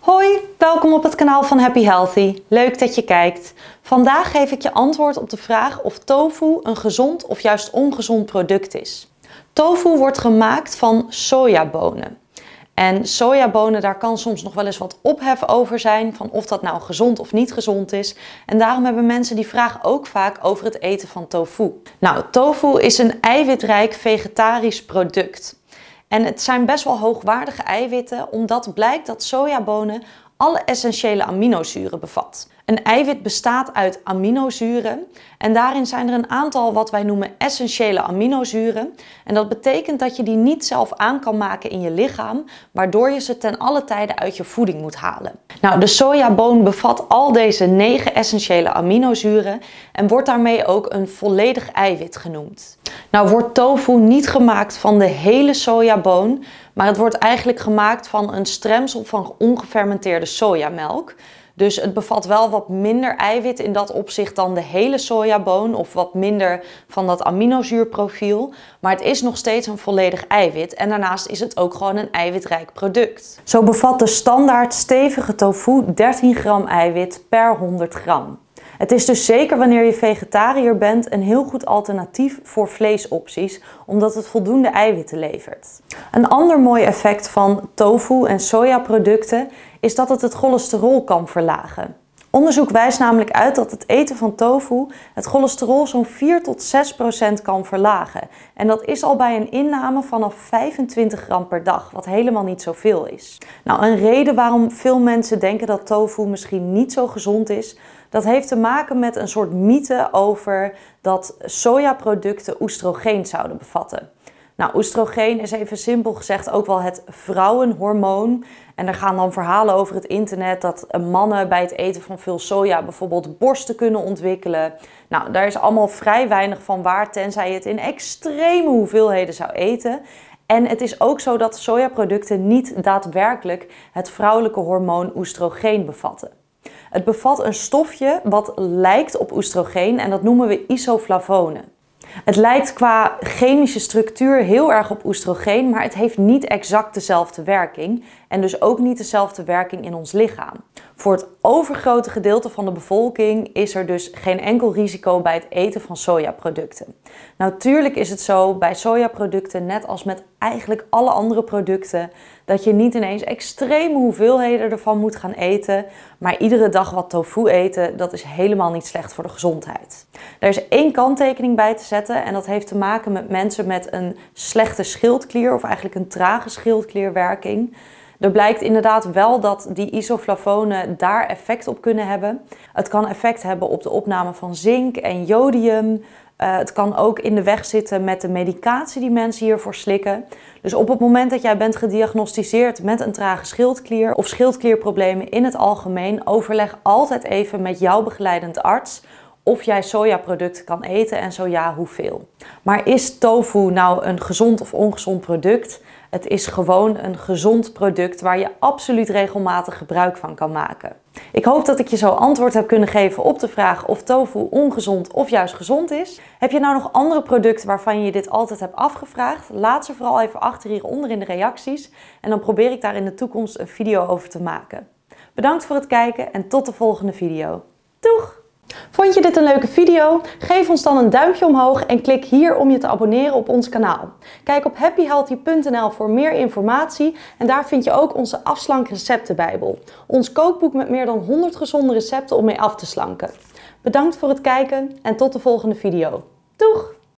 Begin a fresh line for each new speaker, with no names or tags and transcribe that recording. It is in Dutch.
Hoi, welkom op het kanaal van Happy Healthy. Leuk dat je kijkt. Vandaag geef ik je antwoord op de vraag of tofu een gezond of juist ongezond product is. Tofu wordt gemaakt van sojabonen. En sojabonen, daar kan soms nog wel eens wat ophef over zijn van of dat nou gezond of niet gezond is. En daarom hebben mensen die vraag ook vaak over het eten van tofu. Nou, tofu is een eiwitrijk vegetarisch product. En het zijn best wel hoogwaardige eiwitten, omdat blijkt dat sojabonen alle essentiële aminozuren bevat. Een eiwit bestaat uit aminozuren en daarin zijn er een aantal wat wij noemen essentiële aminozuren. En dat betekent dat je die niet zelf aan kan maken in je lichaam, waardoor je ze ten alle tijde uit je voeding moet halen. Nou, de sojaboon bevat al deze 9 essentiële aminozuren en wordt daarmee ook een volledig eiwit genoemd. Nou wordt tofu niet gemaakt van de hele sojaboon, maar het wordt eigenlijk gemaakt van een stremsel van ongefermenteerde sojamelk. Dus het bevat wel wat minder eiwit in dat opzicht dan de hele sojaboon of wat minder van dat aminozuurprofiel. Maar het is nog steeds een volledig eiwit en daarnaast is het ook gewoon een eiwitrijk product. Zo bevat de standaard stevige tofu 13 gram eiwit per 100 gram. Het is dus zeker wanneer je vegetariër bent een heel goed alternatief voor vleesopties, omdat het voldoende eiwitten levert. Een ander mooi effect van tofu en sojaproducten is dat het het cholesterol kan verlagen. Onderzoek wijst namelijk uit dat het eten van tofu het cholesterol zo'n 4 tot 6% kan verlagen. En dat is al bij een inname vanaf 25 gram per dag, wat helemaal niet zoveel is. Nou, een reden waarom veel mensen denken dat tofu misschien niet zo gezond is, dat heeft te maken met een soort mythe over dat sojaproducten oestrogeen zouden bevatten. Nou, oestrogeen is even simpel gezegd ook wel het vrouwenhormoon. En er gaan dan verhalen over het internet dat mannen bij het eten van veel soja bijvoorbeeld borsten kunnen ontwikkelen. Nou, daar is allemaal vrij weinig van waar, tenzij je het in extreme hoeveelheden zou eten. En het is ook zo dat sojaproducten niet daadwerkelijk het vrouwelijke hormoon oestrogeen bevatten. Het bevat een stofje wat lijkt op oestrogeen en dat noemen we isoflavonen. Het lijkt qua chemische structuur heel erg op oestrogeen, maar het heeft niet exact dezelfde werking en dus ook niet dezelfde werking in ons lichaam. Voor het overgrote gedeelte van de bevolking is er dus geen enkel risico bij het eten van sojaproducten. Natuurlijk is het zo bij sojaproducten, net als met eigenlijk alle andere producten, dat je niet ineens extreme hoeveelheden ervan moet gaan eten, maar iedere dag wat tofu eten, dat is helemaal niet slecht voor de gezondheid. Er is één kanttekening bij te zetten en dat heeft te maken met mensen met een slechte schildklier of eigenlijk een trage schildklierwerking. Er blijkt inderdaad wel dat die isoflavonen daar effect op kunnen hebben. Het kan effect hebben op de opname van zink en jodium. Het kan ook in de weg zitten met de medicatie die mensen hiervoor slikken. Dus op het moment dat jij bent gediagnosticeerd met een trage schildklier of schildklierproblemen in het algemeen, overleg altijd even met jouw begeleidend arts of jij sojaproducten kan eten en zo ja, hoeveel. Maar is tofu nou een gezond of ongezond product? Het is gewoon een gezond product waar je absoluut regelmatig gebruik van kan maken. Ik hoop dat ik je zo antwoord heb kunnen geven op de vraag of tofu ongezond of juist gezond is. Heb je nou nog andere producten waarvan je dit altijd hebt afgevraagd? Laat ze vooral even achter hieronder in de reacties en dan probeer ik daar in de toekomst een video over te maken. Bedankt voor het kijken en tot de volgende video. Doeg! Vond je dit een leuke video? Geef ons dan een duimpje omhoog en klik hier om je te abonneren op ons kanaal. Kijk op happyhealthy.nl voor meer informatie en daar vind je ook onze afslank receptenbijbel. Ons kookboek met meer dan 100 gezonde recepten om mee af te slanken. Bedankt voor het kijken en tot de volgende video.